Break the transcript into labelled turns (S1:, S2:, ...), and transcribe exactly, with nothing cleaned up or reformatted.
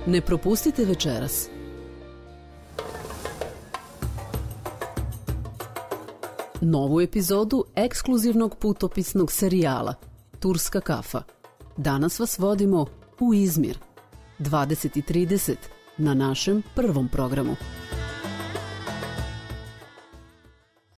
S1: Ne propustite večeras. Novu epizodu ekskluzivnog putopisnog serijala Turska kafa. Danas vas vodimo u Izmir. dvadeset i trideset na našem prvom programu.